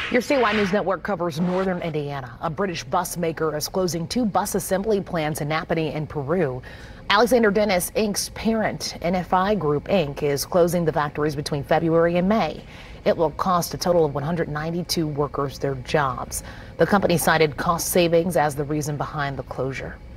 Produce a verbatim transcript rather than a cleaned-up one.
Your statewide news network covers northern Indiana. A British bus maker is closing two bus assembly plants in Napanee and Peru. Alexander Dennis Incorporated's parent, N F I Group Incorporated, is closing the factories between February and May. It will cost a total of one hundred ninety-two workers their jobs. The company cited cost savings as the reason behind the closure.